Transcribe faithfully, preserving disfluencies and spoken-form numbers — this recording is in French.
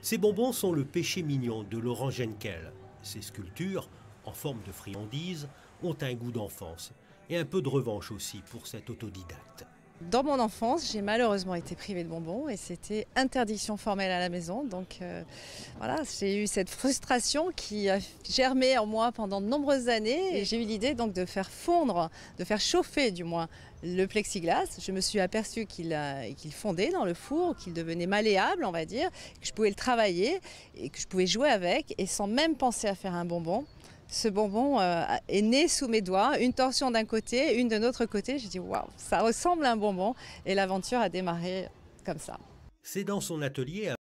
Ces bonbons sont le péché mignon de Laurent Genkel. Ces sculptures, en forme de friandises, ont un goût d'enfance et un peu de revanche aussi pour cet autodidacte. Dans mon enfance, j'ai malheureusement été privée de bonbons et c'était interdiction formelle à la maison. Donc euh, voilà, j'ai eu cette frustration qui a germé en moi pendant de nombreuses années et j'ai eu l'idée donc de faire fondre, de faire chauffer du moins le plexiglas. Je me suis aperçue qu'il qu'il fondait dans le four, qu'il devenait malléable, on va dire, que je pouvais le travailler et que je pouvais jouer avec et sans même penser à faire un bonbon. Ce bonbon euh, est né sous mes doigts, une torsion d'un côté, une de l'autre côté. J'ai dit waouh, ça ressemble à un bonbon et l'aventure a démarré comme ça. C'est dans son atelier